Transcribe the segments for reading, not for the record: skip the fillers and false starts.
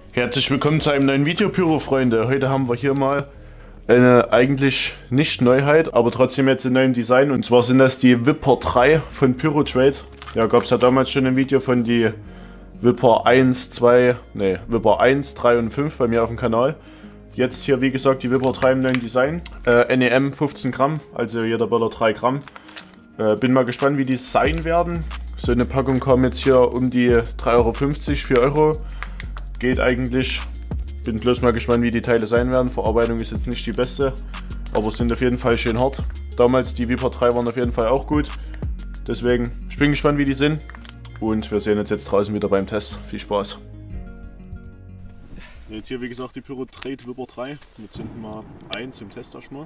Herzlich willkommen zu einem neuen Video, Pyro-Freunde. Heute haben wir hier mal eine eigentlich nicht Neuheit, aber trotzdem jetzt in neuem Design. Und zwar sind das die Viper 3 von Pyrotrade. Ja, gab es ja damals schon ein Video von die Viper 1, 2, ne, Viper 1, 3 und 5 bei mir auf dem Kanal. Jetzt hier, wie gesagt, die Viper 3 im neuen Design. NEM 15 Gramm, also jeder Böller 3 Gramm. Bin mal gespannt, wie die sein werden. So eine Packung kam jetzt hier um die 3,50 €, 4 Euro. Geht eigentlich. Bin bloß mal gespannt, wie die Teile sein werden. Verarbeitung ist jetzt nicht die beste, aber sind auf jeden Fall schön hart. Damals die Viper 3 waren auf jeden Fall auch gut. Deswegen, ich bin gespannt, wie die sind. Und wir sehen uns jetzt draußen wieder beim Test. Viel Spaß. Jetzt hier, wie gesagt, die Pyrotrade Viper 3. Wir zünden mal ein zum Test erstmal.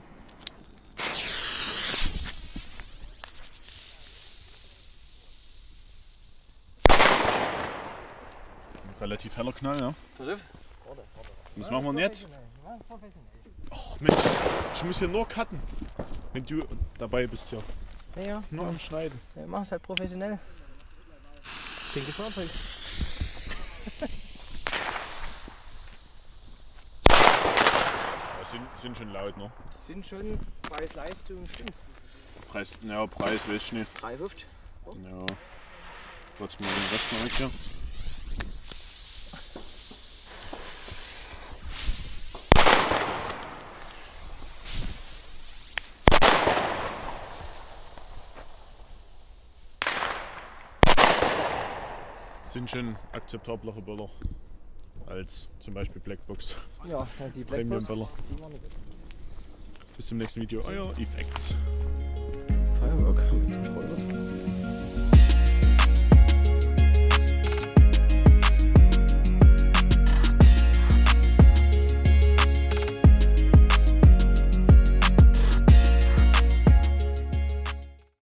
Relativ heller Knall, ja. Was machen wir denn jetzt? Ach Mensch, ich muss hier nur cutten, wenn du dabei bist hier. Ja, nur am Schneiden. Ja, mach es halt professionell. Pinkes Fahrzeug. Sind schon laut, ne? Die sind schon Preis-Leistung, stimmt. Preis weiß ich nicht. 3,50. Oh. Ja. Kurz mal den Rest mal weg hier. Sind schon akzeptablere Böller als zum Beispiel Blackbox. Ja, die Premium Blackbox, Böller. die waren nicht gut. Bis zum nächsten Video, euer Effects.